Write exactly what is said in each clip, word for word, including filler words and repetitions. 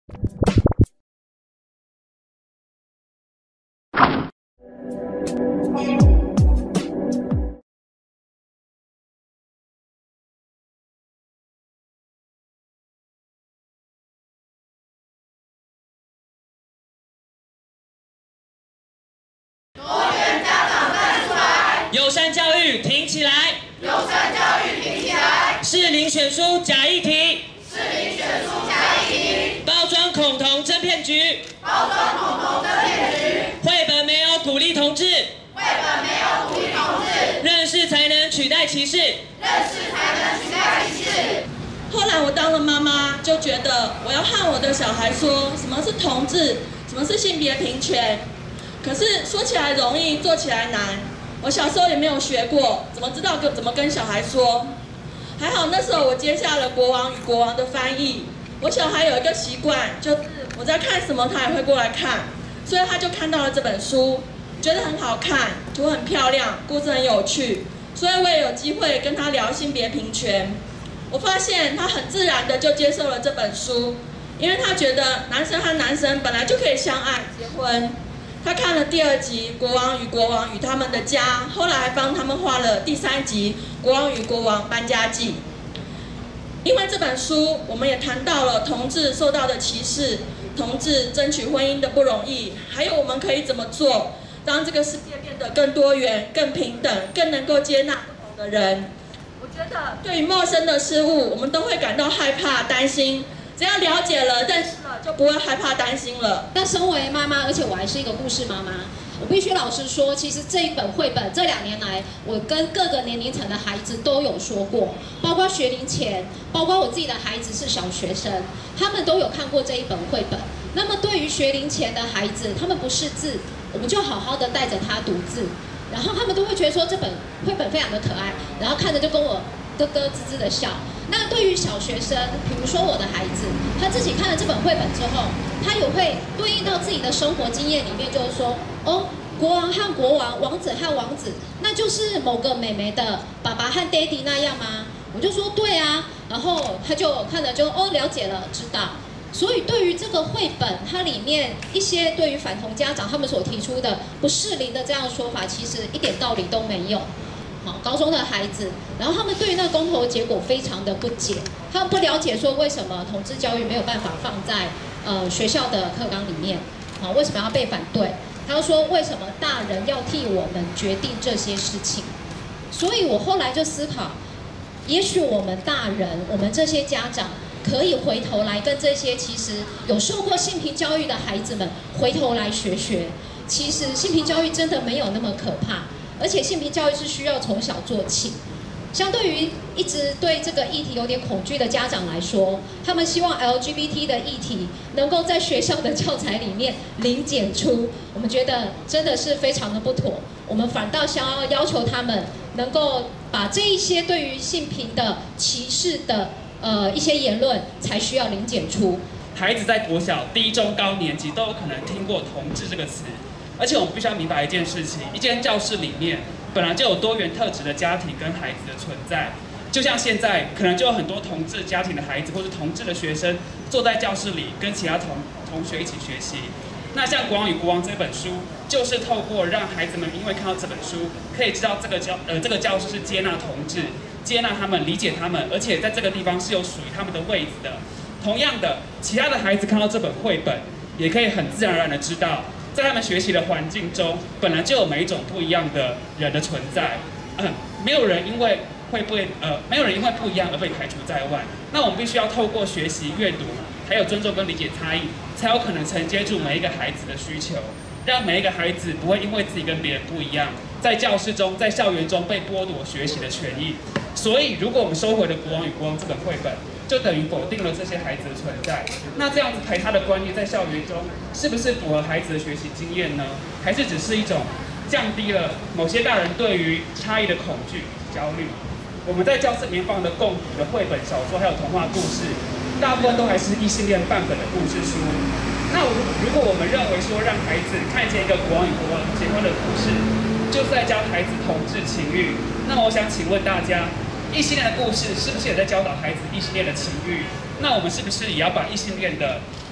友善教育挺起来！ 友善教育挺起来！ 适龄选书假议题！ 适龄选书假议题！ 包装恐同真骗局！ 包装恐同真骗局！ 绘本没有鼓励同志！ 绘本没有鼓励同志！ 认识才能取代歧视！ 认识才能取代歧视！ 后来我当了妈妈，就觉得我要和我的小孩说什么是同志，什么是性别平权。可是说起来容易，做起来难。我小时候也没有学过，怎么知道跟怎么跟小孩说？还好那时候我接下了《国王与国王》的翻译。我小孩有一个习惯，就是我在看什么，他也会过来看，所以他就看到了这本书，觉得很好看，图很漂亮，故事很有趣，所以我也有机会跟他聊性别平权。我发现他很自然的就接受了这本书，因为他觉得男生和男生本来就可以相爱结婚。他看了第二集《国王与国王与他们的家》，后来还帮他们画了第三集《国王与国王搬家记》。因为这本书，我们也谈到了同志受到的歧视，同志争取婚姻的不容易，还有我们可以怎么做，让这个世界变得更多元、更平等、更能够接纳不同的人。我觉得，对于陌生的事物，我们都会感到害怕、担心。只要了解了、认识了，就不会害怕、担心了。 那身为妈妈，而且我还是一个故事妈妈，我必须老实说，其实这一本绘本这两年来，我跟各个年龄层的孩子都有说过，包括学龄前，包括我自己的孩子是小学生，他们都有看过这一本绘本。那么对于学龄前的孩子，他们不识字，我们就好好的带着他读字，然后他们都会觉得说这本绘本非常的可爱，然后看着就跟我咯咯吱吱的笑。那对于小学生，比如说我的孩子，他自己看了这本绘本之后，他也会对应到自己的生活经验里面，就是说，哦，国王和国王，王子和王子，那就是某个妹妹的爸爸和爹地那样吗？我就说对啊，然后他就看了就哦了解了，知道。所以对于这个绘本，它里面一些对于反同家长他们所提出的不适龄的这样的说法，其实一点道理都没有。好，高中的孩子，然后他们对于那个公投的结果非常的不解，他们不了解说为什么同志教育没有办法放在呃学校的课纲里面，好，为什么要被反对？他说为什么大人要替我们决定这些事情？所以我后来就思考，也许我们大人，我们这些家长，可以回头来跟这些其实有受过性平教育的孩子们回头来学学，其实性平教育真的没有那么可怕。而且性平教育是需要从小做起。相对于一直对这个议题有点恐惧的家长来说，他们希望 L G B T 的议题能够在学校的教材里面零检出，我们觉得真的是非常的不妥。我们反倒想要要求他们能够把这一些对于性平的歧视的呃一些言论，才需要零检出。 孩子在国小、低中、高年级都有可能听过同志这个词。而且我们必须要明白一件事情：一间教室里面本来就有多元特质的家庭跟孩子的存在。就像现在，可能就有很多同志家庭的孩子或是同志的学生坐在教室里，跟其他同同学一起学习。那像《国王与国王》这本书，就是透过让孩子们因为看到这本书，可以知道这个教呃这个教室是接纳同志，接纳他们，理解他们，而且在这个地方是有属于他们的位置的。同样的，其他的孩子看到这本绘本，也可以很自然而然的知道。在他们学习的环境中，本来就有每一种不一样的人的存在，嗯，没有人因为会被呃，没有人因为不一样而被排除在外。那我们必须要透过学习、阅读，还有尊重跟理解差异，才有可能承接住每一个孩子的需求，让每一个孩子不会因为自己跟别人不一样，在教室中、在校园中被剥夺学习的权益。所以，如果我们收回了《国王与国王》这本绘本，就等于否定了这些孩子的存在。那这样子排他的观念在校园中，是不是符合孩子的学习经验呢？还是只是一种降低了某些大人对于差异的恐惧、焦虑？我们在教室里面放的共读的绘本、小说还有童话故事，大部分都还是异性恋版本的故事书。那如果我们认为说让孩子看见一个国王与国王结婚的故事，就是在教孩子同志情欲，那么我想请问大家，异性恋的故事是不是也在教导孩子异性恋的情欲？那我们是不是也要把异性恋的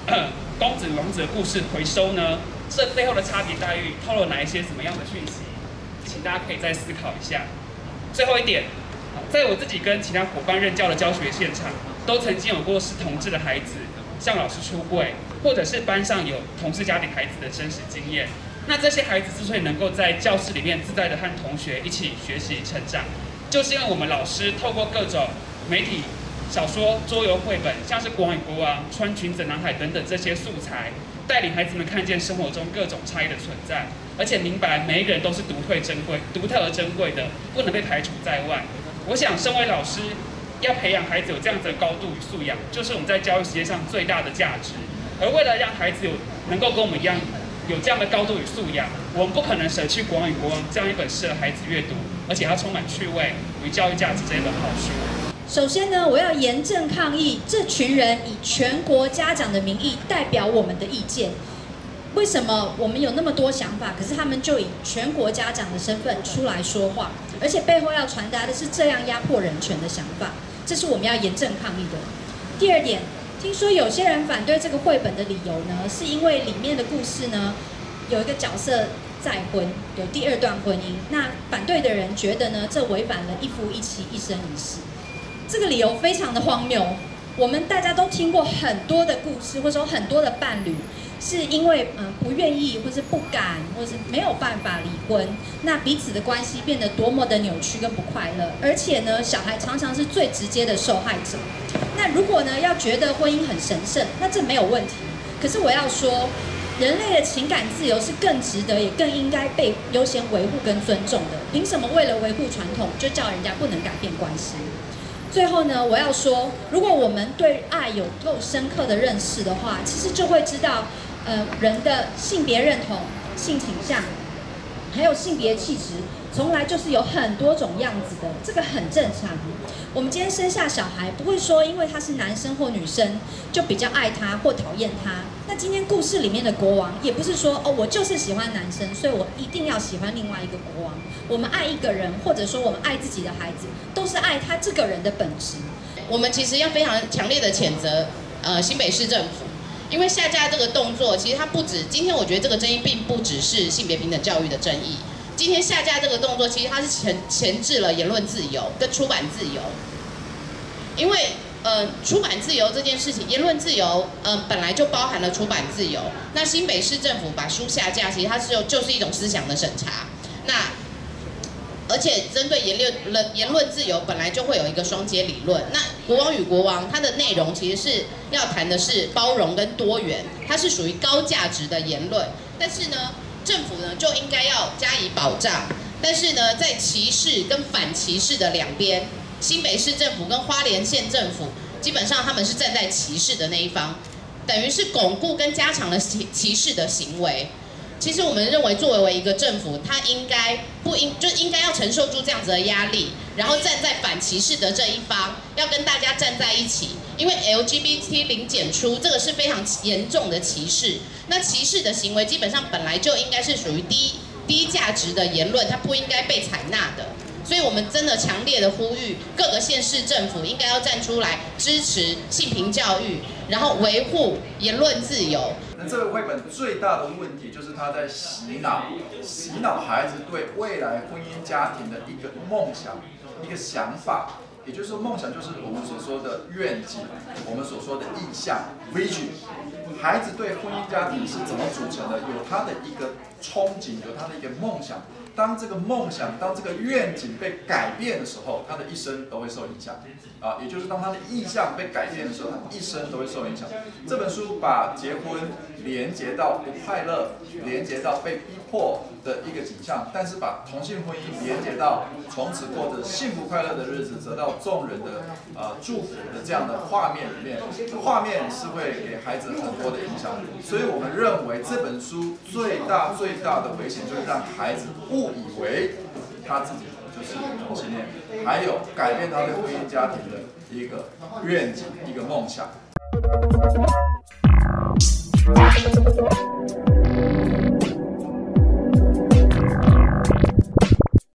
呃公子与王子的故事回收呢？这背后的差别待遇透露哪一些什么样的讯息？请大家可以再思考一下。最后一点，在我自己跟其他伙伴任教的教学现场，都曾经有过是同志的孩子向老师出柜，或者是班上有同志家庭孩子的真实经验。那这些孩子之所以能够在教室里面自在的和同学一起学习成长，就是因为我们老师透过各种媒体、小说、桌游、绘本，像是《国王与国王》、《穿裙子男孩》等等这些素材，带领孩子们看见生活中各种差异的存在，而且明白每一个人都是独特珍贵、独特而珍贵的，不能被排除在外。我想，身为老师，要培养孩子有这样子的高度与素养，就是我们在教育实践上最大的价值。而为了让孩子有能够跟我们一样有这样的高度与素养，我们不可能舍弃《国王与国王》这样一本适合孩子阅读，而且它充满趣味与教育价值这一本好书。 首先呢，我要严正抗议这群人以全国家长的名义代表我们的意见。为什么我们有那么多想法，可是他们就以全国家长的身份出来说话，而且背后要传达的是这样压迫人权的想法，这是我们要严正抗议的。第二点，听说有些人反对这个绘本的理由呢，是因为里面的故事呢有一个角色再婚，有第二段婚姻。那反对的人觉得呢，这违反了一夫一妻一生一世。这个理由非常的荒谬。我们大家都听过很多的故事，或者说很多的伴侣是因为嗯、呃、不愿意，或是不敢，或是没有办法离婚，那彼此的关系变得多么的扭曲跟不快乐。而且呢，小孩常常是最直接的受害者。那如果呢要觉得婚姻很神圣，那这没有问题。可是我要说，人类的情感自由是更值得，也更应该被优先维护跟尊重的。凭什么为了维护传统，就叫人家不能改变关系？最后呢，我要说，如果我们对爱有够深刻的认识的话，其实就会知道，呃，人的性别认同、性倾向，还有性别气质，从来就是有很多种样子的，这个很正常。我们今天生下小孩，不会说因为他是男生或女生就比较爱他或讨厌他。那今天故事里面的国王，也不是说哦，我就是喜欢男生，所以我一定要喜欢另外一个国王。我们爱一个人，或者说我们爱自己的孩子，都是爱他这个人的本质。 我们其实要非常强烈的谴责，呃，新北市政府，因为下架这个动作，其实它不止，今天我觉得这个争议并不只是性别平等教育的争议。今天下架这个动作，其实它是前前置了言论自由跟出版自由，因为呃出版自由这件事情，言论自由呃本来就包含了出版自由。那新北市政府把书下架，其实它是就就是一种思想的审查。那而且针对言论言论自由，本来就会有一个双阶理论。那《国王与国王》它的内容其实是要谈的是包容跟多元，它是属于高价值的言论，但是呢。政府呢就应该要加以保障，但是呢，在歧视跟反歧视的两边，新北市政府跟花莲县政府基本上他们是站在歧视的那一方，等于是巩固跟加强了歧歧视的行为。其实我们认为，作为一个政府，它应该不应就应该要承受住这样子的压力，然后站在反歧视的这一方，要跟大家站在一起。因为 L G B T 零检出这个是非常严重的歧视，那歧视的行为基本上本来就应该是属于低低价值的言论，它不应该被采纳的。所以我们真的强烈的呼吁各个县市政府应该要站出来支持性平教育，然后维护言论自由。 那这个绘本最大的问题就是它在洗脑，洗脑孩子对未来婚姻家庭的一个梦想、一个想法。也就是说，梦想就是我们所说的愿景，我们所说的意向 vision。孩子对婚姻家庭是怎么组成的？有他的一个憧憬，有他的一个梦想。当这个梦想、当这个愿景被改变的时候，他的一生都会受影响。啊，也就是当他的意向被改变的时候，他一生都会受影响。这本书把结婚连接到不快乐，连接到被逼迫的一个景象，但是把同性婚姻连接到从此过着幸福快乐的日子，得到众人的呃祝福的这样的画面里面，画面是会给孩子很多的影响。所以我们认为这本书最大最大的危险就是让孩子误以为他自己就是同性恋，还有改变他对婚姻家庭的一个愿景、一个梦想。